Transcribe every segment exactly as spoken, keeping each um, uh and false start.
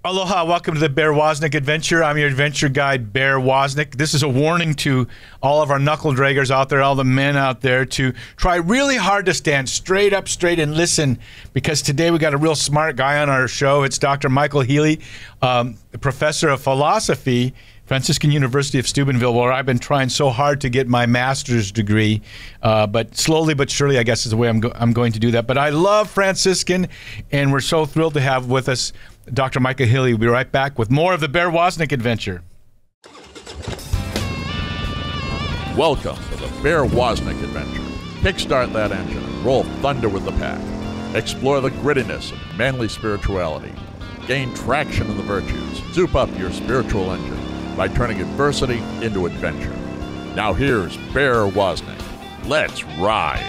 Aloha, welcome to the Bear Wozniak Adventure. I'm your adventure guide, Bear Wozniak. This is a warning to all of our knuckle draggers out there, all the men out there, to try really hard to stand straight up straight and listen, because today we got a real smart guy on our show. It's Doctor Michael Healy, um, professor of philosophy, Franciscan University of Steubenville, where I've been trying so hard to get my master's degree, uh, but slowly but surely, I guess is the way I'm, go I'm going to do that. But I love Franciscan, and we're so thrilled to have with us Doctor Michael Healy. We'll be right back with more of the Bear Wozniak Adventure. Welcome to the Bear Wozniak Adventure. Kickstart that engine and roll thunder with the pack. Explore the grittiness of manly spirituality. Gain traction in the virtues. Soup up your spiritual engine by turning adversity into adventure. Now here's Bear Wozniak. Let's ride.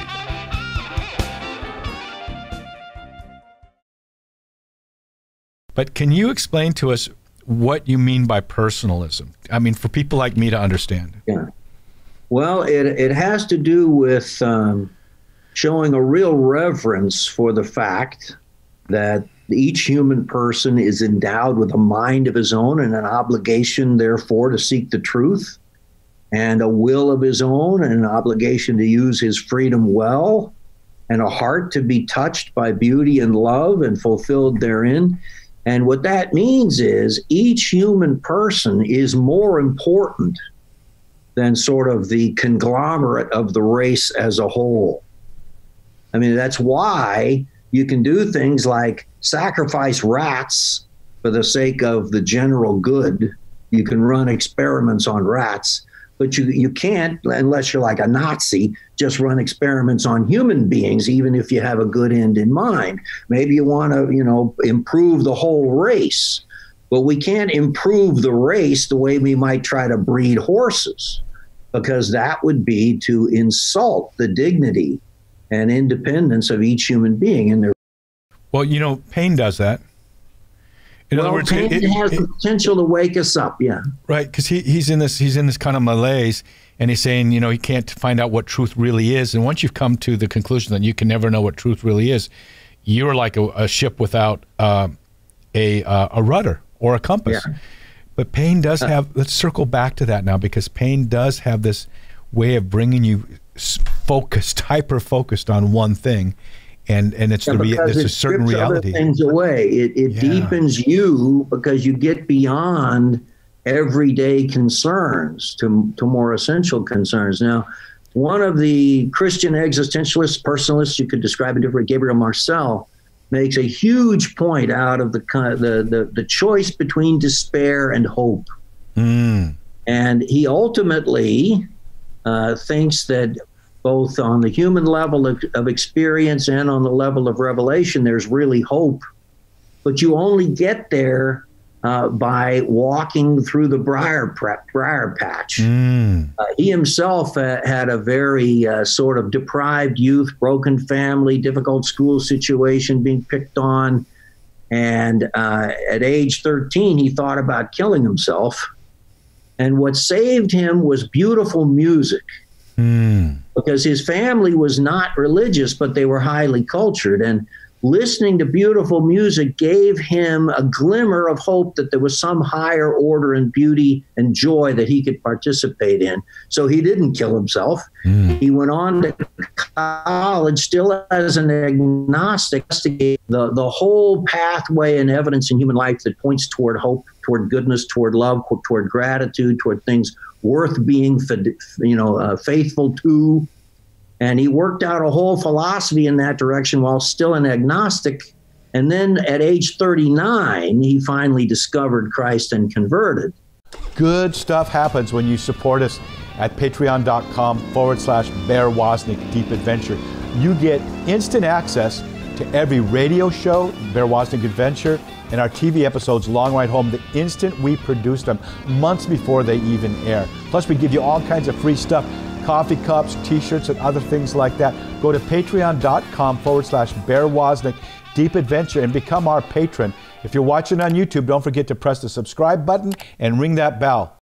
But can you explain to us what you mean by personalism? I mean, for people like me to understand. Yeah. Well, it, it has to do with um, showing a real reverence for the fact that each human person is endowed with a mind of his own and an obligation, therefore, to seek the truth, and a will of his own and an obligation to use his freedom well, and a heart to be touched by beauty and love and fulfilled therein. And what that means is each human person is more important than sort of the conglomerate of the race as a whole. I mean, that's why you can do things like sacrifice rats for the sake of the general good. You can run experiments on rats, but you, you can't, unless you're like a Nazi, just run experiments on human beings, even if you have a good end in mind. Maybe you want to, you know, improve the whole race, but we can't improve the race the way we might try to breed horses, because that would be to insult the dignity and independence of each human being. And their Well, you know, pain does that. In well, other words, pain it, has it, the potential to wake us up, yeah. Right, because he, he's in this he's in this kind of malaise, and he's saying, you know, he can't find out what truth really is. And once you've come to the conclusion that you can never know what truth really is, you're like a, a ship without uh, a uh, a rudder or a compass. Yeah. But pain does have. Let's circle back to that now, because pain does have this way of bringing you focused, hyper focused on one thing. And and it's, yeah, the rea it's it a certain reality. Other things away. It, it yeah. deepens you, because you get beyond everyday concerns to, to more essential concerns. Now, one of the Christian existentialists, personalists, you could describe it differently, Gabriel Marcel, makes a huge point out of the the the, the choice between despair and hope. Mm. And he ultimately uh, thinks that both on the human level of, of experience and on the level of revelation, there's really hope. But you only get there uh, by walking through the briar, briar patch. Mm. Uh, he himself uh, had a very uh, sort of deprived youth, broken family, difficult school situation, being picked on. And uh, at age thirteen, he thought about killing himself. And what saved him was beautiful music. Mm. Because his family was not religious, but they were highly cultured. And listening to beautiful music gave him a glimmer of hope that there was some higher order and beauty and joy that he could participate in. So he didn't kill himself. Mm. He went on to college still as an agnostic, the, the whole pathway and evidence in human life that points toward hope, toward goodness, toward love, toward gratitude, toward things worth being, you know, uh, faithful to. And he worked out a whole philosophy in that direction while still an agnostic. And then at age thirty-nine, he finally discovered Christ and converted. Good stuff happens when you support us at patreon.com forward slash Bear Wozniak Deep Adventure. You get instant access to every radio show, Bear Wozniak Adventure, and our T V episodes, Long Ride Home, the instant we produce them, months before they even air. Plus, we give you all kinds of free stuff, coffee cups, t-shirts, and other things like that. Go to patreon.com forward slash Bear Wozniak Deep Adventure and become our patron. If you're watching on YouTube, don't forget to press the subscribe button and ring that bell.